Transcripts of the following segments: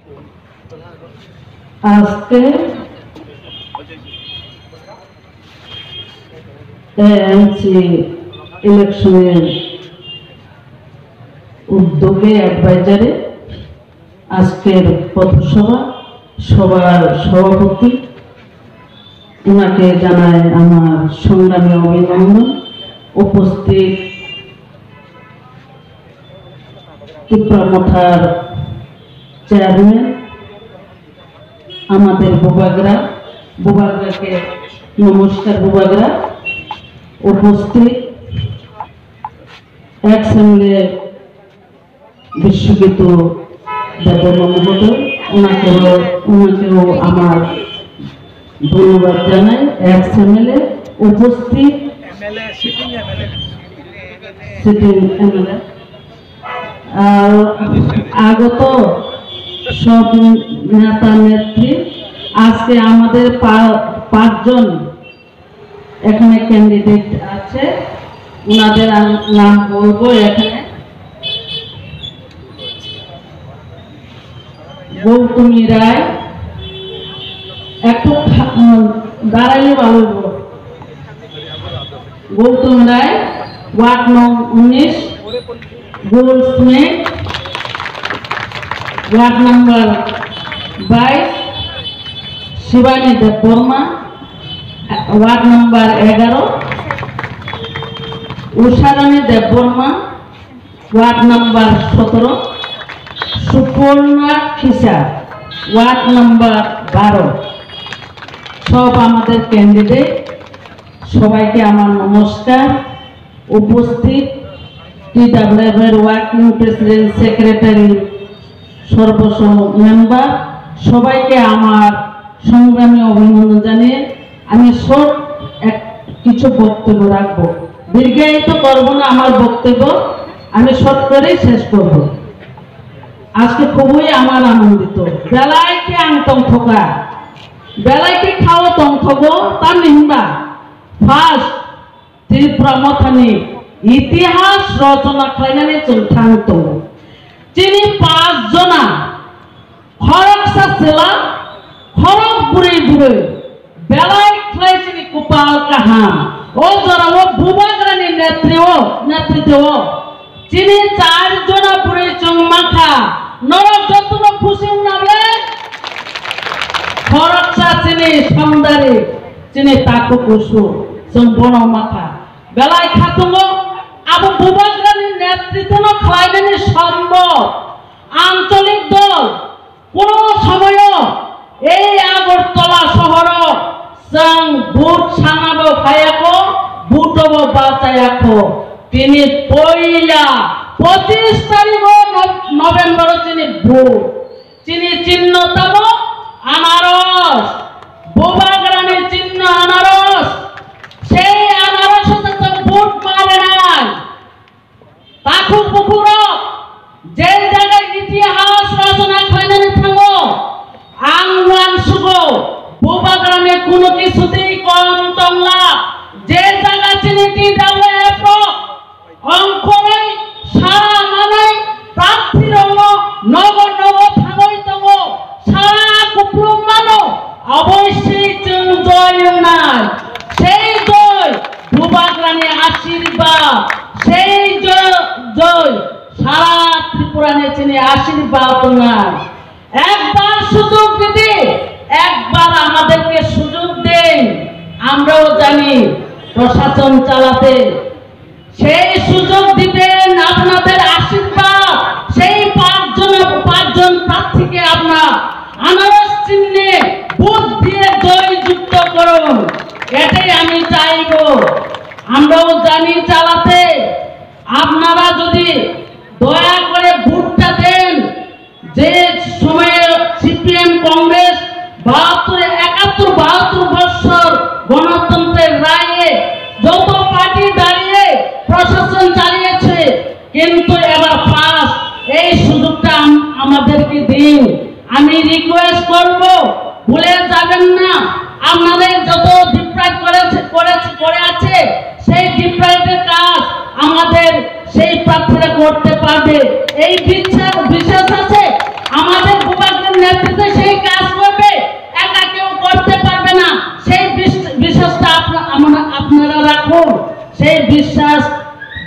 আজকে এএনসি ইলেকশনের উদ্যোগে অ্যাডভাইজারে আজকের পথসভা সভার সভাপতি ওনাকে জানায় আমার সংগ্রামী অভিনন্দন। উপস্থিত ত্রিপুরামথার চেয়ারম্যান আমাদের বুবাগরাকে নমস্কার। বুবাগরা উপস্থিত অ্যাসেম্বলি বিশ্ববিদ্য দেববর্মা মহোদয়, ওনাকেও আমার ধন্যবাদ জানাই। এক্স-এমএলএ উপস্থিত সিটিং এমএলএ আর আগত সব নেতা নেত্রী। আজকে আমাদের 5 জন এখানে ক্যান্ডিডেট আছে, ওনাদের নাম বলবো। এখানে গৌতমী রায়, একটু দাঁড়াইলে ভালো। গৌতম রায়, ওয়ার্ড নং 19, Goldsmith, ward number 22, Shibani Debbarma, ward number 11, Usharani Debbarma, ward number 17, Suparna Khisa, ward number 12। সব আমাদের ক্যান্ডিডেট, সবাইকে আমার নমস্কার। উপস্থিত টিডব্লিউএফ এর ওয়ার্কিং প্রেসিডেন্ট, সেক্রেটারি, সর্বস্ব মেম্বার, সবাইকে আমার সংগ্রামী অভিনন্দন জানিয়ে আমি কিছু বক্তব্য রাখবো। দীর্ঘায়িত করবো না আমার বক্তব্য, আমি শর্ট করেই শেষ করব। আজকে খুবই আমার আনন্দিত। বেলাইকে আংতং থকা বেলাইকে খাও তং থগো তার নিহিবা ফার্স্ট ত্রিপুরামথানি ইতিহাস রচনা খাইনানি जों थांतो যিনি 5 জনা খরকসা জেলা খরক বুড়ি বেলাই খাইছিনি কুপাল কাহাম ও জরা ও বুবাগ্রানি নেতৃত্ব যিনি 4 জনা বুড়ি চংমাখা নরক যত্ন খুশি নামলে খরকসা চিনি সমদারি চিনি তাকো কুসু जों বড় মাখা বেলাই খাতুঙ্গো আবু বুবাগ্রানি নেতৃত্ব খাইনানি সম্ভব আঞ্চলিক দল কোন সময় এই আগরতলা শহর जों ভোট সানাবো খায়াকো ভোটবো বাঁচায়াকো তিনি পয়লা 25 তারিখ নভেম্বর তিনি ভোট তিনি চিহ্নতম আনারস বুবাগ্রানি চিহ্ন আনারস সেই আনারস ভোট পাবে নাই তাকু পুকুর যে জায়গায় ইতিহাস রচনা খাইনানি থাঙ্গো আংওয়ান সুগো বুবাগ্রামে কোনো কিছুতেই কম তংলা যে জায়গা চিনিটি ডাব্লিউএফ অঙ্কনাই সারা মানাই প্রার্থীর নগর থাঙ্গই তঙ্গ সারা কুপ্রুম মানো অবশ্যই জয় নাই সেই জয় বুবাগ্রামে আশীর্বাদ সেই জয় সারা ত্রিপুরানে চিনি আশীর্বাদ নাই একবার সুযোগ দিতে একবার আমাদেরকে সুযোগ দেন আমরাও জানি প্রশাসন চালাতে সেই সুযোগ দিবেন আপনাদের আশীর্বাদ সেই 5 জন প্রার্থীকে আপনারা আনারস চিহ্নে ভোট দিয়ে জয়যুক্ত করুন এটাই আমি চাইবো আমরাও জানি চালাতে আপনারা যদি দয়া করে ভোটটা দেন যে সময়ে সিপিএম কংগ্রেস 72 বছর গণতন্ত্রের রায়ে যত পার্টি দাঁড়িয়ে প্রশাসন চালিয়েছে কিন্তু এবার ফার্স্ট এই সুযোগটা আমাদেরকে দিন আমি রিকোয়েস্ট করব ভুলে যাবেন না আপনাদের যত ডিপ্রাইভ করে আছে সেই ডিপ্রাইভের কাজ আমাদের সেই প্রার্থীরা করতে পারবে এই বিশ্বাস আছে আমাদের বুবাগ্রাম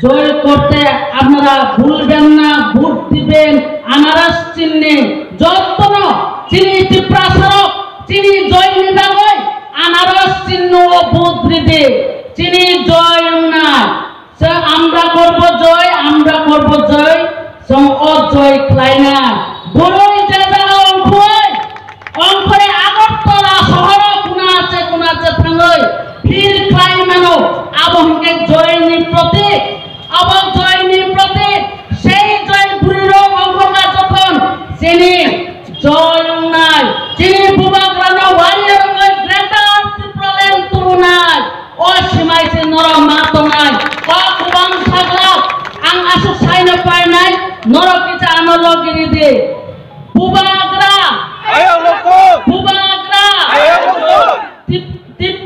জয় করতে আপনারা ভুলবেন না, ভোট দিবেন আনারস চিহ্নে। যত্ন চিনি টিপ্রাসরক চিনি জয় নিদাগয় আনারস চিহ্ন ও ভোট দিবে চিনি জয় না। আমরা করব জয়, আমরা করব জয়, অজয় ক্লাইনা বড়ই জায়গা অঙ্করে আগরতলা শহর কোনা আছে থাঙ্গই ফির ক্লাইমানো আবহকে জয়নি প্রতীক আবার জয়নি প্রতীক সেই জয়পুরের অঙ্কটা যখন চিনি জয় নাই চিনি বুবাগ্রানো ওয়ারিয়র গ্রেটার ত্রিপ্রলেন তুলনায় অসীমাইছে নর মাতো নাই অকুবাং সাগরা আং আসু সাইনা পায় নাই নর কিছা আনলগিরি দে বুবাগ্রা বুবাগ্রা